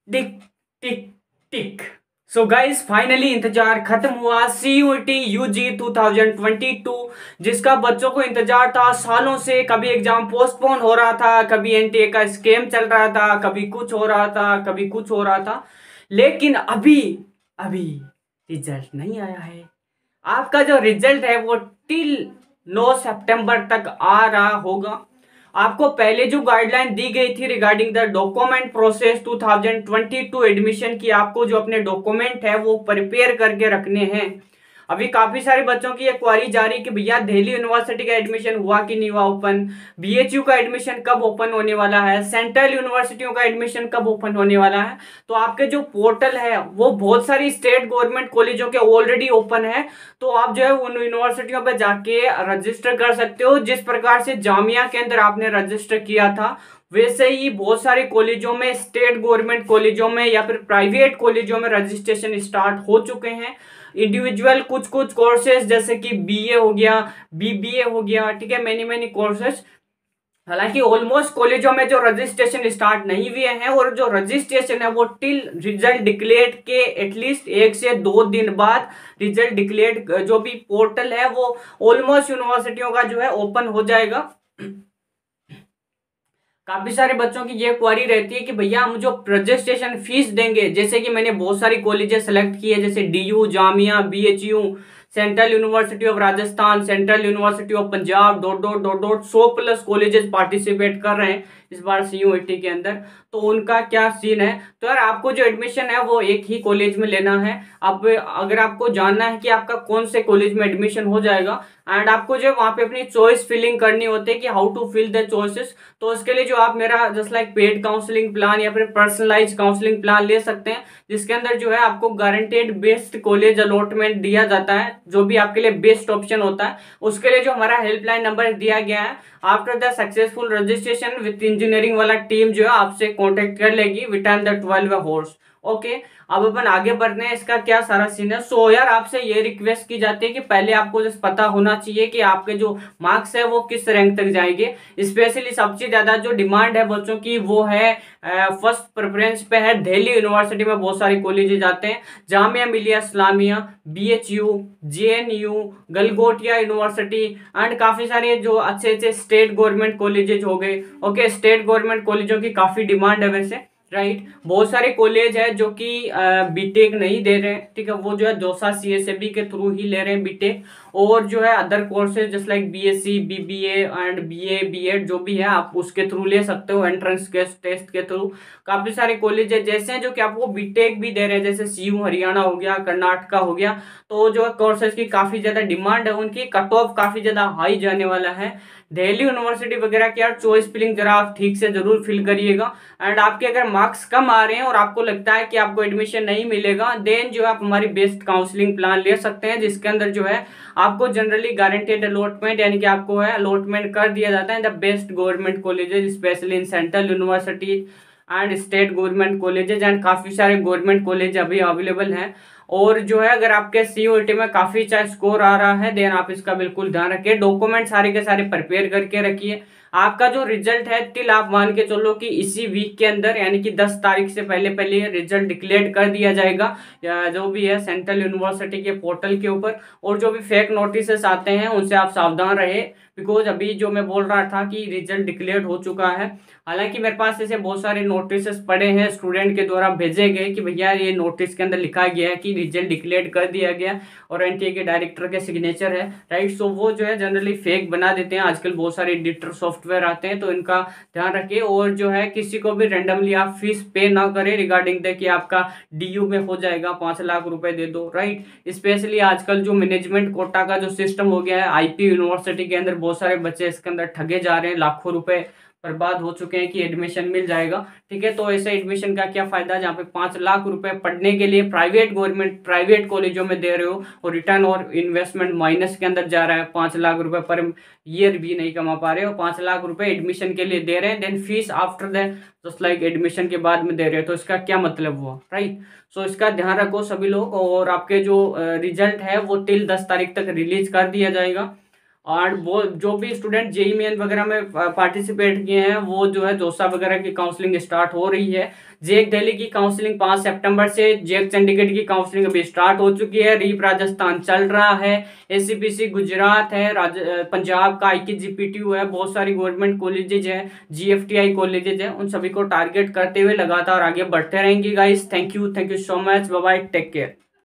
टिक टिक टिक। So guys finally इंतजार खत्म हुआ। CUET UG 2022 जिसका बच्चों को इंतजार था सालों से। कभी एग्जाम पोस्टपोन हो रहा था, कभी एनटीए का स्कैम चल रहा था, कभी कुछ हो रहा था, कभी कुछ हो रहा था, लेकिन अभी अभी रिजल्ट नहीं आया है। आपका जो रिजल्ट है वो टिल 9 सितंबर तक आ रहा होगा। आपको पहले जो गाइडलाइन दी गई थी regarding the document process 2022 admission की, आपको जो अपने डॉक्यूमेंट है वो प्रिपेयर करके रखने हैं। अभी काफी सारे बच्चों की ये क्वारी जारी कि भैया दिल्ली यूनिवर्सिटी का एडमिशन हुआ कि नहीं हुआ ओपन, BHU का एडमिशन कब ओपन होने वाला है, सेंट्रल यूनिवर्सिटियों का एडमिशन कब ओपन होने वाला है। तो आपके जो पोर्टल है वो बहुत सारी स्टेट गवर्नमेंट कॉलेजों के ऑलरेडी ओपन है। तो आप जो है उन यूनिवर्सिटियों पर जाके रजिस्टर कर सकते हो। जिस प्रकार से जामिया के अंदर आपने रजिस्टर किया था वैसे ही बहुत सारे कॉलेजों में, स्टेट गवर्नमेंट कॉलेजों में या फिर प्राइवेट कॉलेजों में रजिस्ट्रेशन स्टार्ट हो चुके हैं। इंडिविजुअल कुछ कुछ कोर्सेज जैसे कि BA हो गया, BBA हो गया, ठीक है, मैनी कोर्सेज। हालांकि ऑलमोस्ट कॉलेजों में जो रजिस्ट्रेशन स्टार्ट नहीं हुए हैं, और जो रजिस्ट्रेशन है वो टिल रिजल्ट डिक्लेयर के एटलीस्ट 1 से 2 दिन बाद रिजल्ट डिक्लेयर जो भी पोर्टल है वो ऑलमोस्ट यूनिवर्सिटियों का जो है ओपन हो जाएगा। काफी सारे बच्चों की ये क्वारी रहती है कि भैया हम जो रजिस्ट्रेशन फीस देंगे, जैसे कि मैंने बहुत सारी कॉलेजेस सेलेक्ट की है जैसे DU, Jamia, BHU, central university of Rajasthan, central university of Punjab, dot dot dot dot 100+ colleges participate कर रहे हैं इस बार CUET के अंदर। तो उनका क्या सीन है? तो यार आपको जो एडमिशन है वो एक ही कॉलेज में लेना है। अब अगर आपको जानना है कि आपका कौन से कॉलेज में एडमिशन हो जाएगा, एंड आपको जो वहां पे अपनी चॉइस फिलिंग करनी होती है कि how to fill the choices, तो उसके लिए जो आप मेरा just like paid counselling plan या फिर पर्सनलाइज काउंसलिंग प्लान ले सकते हैं, जिसके अंदर जो है आपको गारंटेड बेस्ट कॉलेज अलॉटमेंट दिया जाता है, जो भी आपके लिए बेस्ट ऑप्शन होता है। उसके लिए जो हमारा हेल्पलाइन नंबर दिया गया है, after the successful registration with engineering वाला टीम जो है आपसे कॉन्टेक्ट कर लेगी within the 12 hours. Okay, अब अपन आगे बढ़ने हैं, इसका क्या सारा सीन है। सो यार आपसे ये रिक्वेस्ट की जाती है कि पहले आपको जस्ट पता होना चाहिए कि आपके जो मार्क्स है वो किस रैंक तक जाएंगे। स्पेशली सबसे ज्यादा जो डिमांड है बच्चों की वो है फर्स्ट प्रेफरेंस पे है दिल्ली यूनिवर्सिटी में बहुत सारे कॉलेजेस आते हैं, Jamia Millia Islamia, BHU, JNU, Galgotia university, and काफी सारे जो अच्छे अच्छे स्टेट गवर्नमेंट कॉलेजेस हो गए। ओके, स्टेट गवर्नमेंट कॉलेजों की काफी डिमांड है वैसे, राइट। बहुत सारे कॉलेज है जो कि बीटेक नहीं दे रहे हैं, ठीक है, वो जो है दौसा CSAB के थ्रू ही ले रहे हैं बीटेक। और जो है other courses just like BSc, BBA and BA, B.Ed जो भी है आप उसके थ्रू ले सकते हो, एंट्रेंस के टेस्ट के थ्रू। काफी सारे कॉलेज है जैसे हैं जो कि आपको बीटेक भी दे रहे हैं, जैसे CU हरियाणा हो गया, कर्नाटका हो गया। तो जो कोर्सेज की काफी ज्यादा डिमांड है, उनकी कट ऑफ काफी ज्यादा हाई जाने वाला है। दिल्ली यूनिवर्सिटी वगैरह की यार चॉइस फिलिंग जरा आप ठीक से जरूर फिल करिएगा। एंड आपके अगर मार्क्स कम आ रहे हैं और आपको लगता है कि आपको एडमिशन नहीं मिलेगा, देन जो है आप हमारी बेस्ट काउंसलिंग प्लान ले सकते हैं, जिसके अंदर जो है आपको जनरली गारंटेड अलॉटमेंट यानी कि आपको है अलॉटमेंट कर दिया जाता है the best government colleges, specially in central university and state government colleges, and काफी सारे गवर्नमेंट कॉलेज अभी अवेलेबल हैं। और जो है अगर आपके CUET में काफी अच्छा स्कोर आ रहा है, देन आप इसका बिल्कुल ध्यान रखिए, डॉक्यूमेंट सारे के सारे प्रिपेयर करके रखिए। आपका जो रिजल्ट है टिल आप मान के चलो कि इसी वीक के अंदर यानी कि 10 तारीख से पहले पहले रिजल्ट डिक्लेयर कर दिया जाएगा, या जो भी है सेंट्रल यूनिवर्सिटी के पोर्टल के ऊपर। और जो भी फेक नोटिस आते हैं उनसे आप सावधान रहे, बिकॉज अभी जो मैं बोल रहा था कि रिजल्ट डिक्लेयर हो चुका है, हालांकि मेरे पास ऐसे बहुत सारे नोटिस पड़े हैं स्टूडेंट के द्वारा भेजे गए कि भैया ये नोटिस के अंदर लिखा गया है कि रिजल्ट डिक्लेयर कर दिया गया और एनटीए के डायरेक्टर के सिग्नेचर है, राइट। सो वो जो है जनरली फेक बना देते हैं, आजकल बहुत सारे एडिटर सॉफ्टवेयर आते हैं, तो इनका ध्यान रखिए। और जो है किसी को भी रैंडमली आप फीस पे ना करें रिगार्डिंग द कि आपका DU में हो जाएगा 5 लाख रुपए दे दो, राइट। स्पेशली आजकल जो मैनेजमेंट कोटा का जो सिस्टम हो गया है IP यूनिवर्सिटी के अंदर, बहुत सारे बच्चे इसके अंदर ठगे जा रहे हैं, लाखों रुपए बर्बाद हो चुके हैं कि एडमिशन मिल जाएगा, ठीक है। तो ऐसे एडमिशन का क्या फायदा जहाँ पे 5 लाख रुपए पढ़ने के लिए प्राइवेट गवर्नमेंट प्राइवेट कॉलेजों में दे रहे हो, और रिटर्न और इन्वेस्टमेंट माइनस के अंदर जा रहा है, 5 लाख रुपए पर ईयर भी नहीं कमा पा रहे हो, 5 लाख रुपए एडमिशन के लिए दे रहे हैं, then fees after the just like admission के बाद में दे रहे हो, तो इसका क्या मतलब हुआ, राइट। सो इसका ध्यान रखो सभी लोग। और आपके जो रिजल्ट है वो टिल 10 तारीख तक रिलीज कर दिया जाएगा। और वो जो भी स्टूडेंट जेई मेन वगैरह में पार्टिसिपेट किए हैं वो जो है जोसा वगैरह की काउंसलिंग स्टार्ट हो रही है। जेक दिल्ली की काउंसलिंग 5 सितंबर से, जेक चंडीगढ़ की काउंसलिंग अभी स्टार्ट हो चुकी है, रीप राजस्थान चल रहा है, एससीपीसी गुजरात है, पंजाब का IKGPTU है, बहुत सारी गवर्नमेंट कॉलेजेज है, GFTI कॉलेजेज है, उन सभी को टारगेट करते हुए लगातार आगे बढ़ते रहेंगे guys. Thank you so much, bye bye, take care.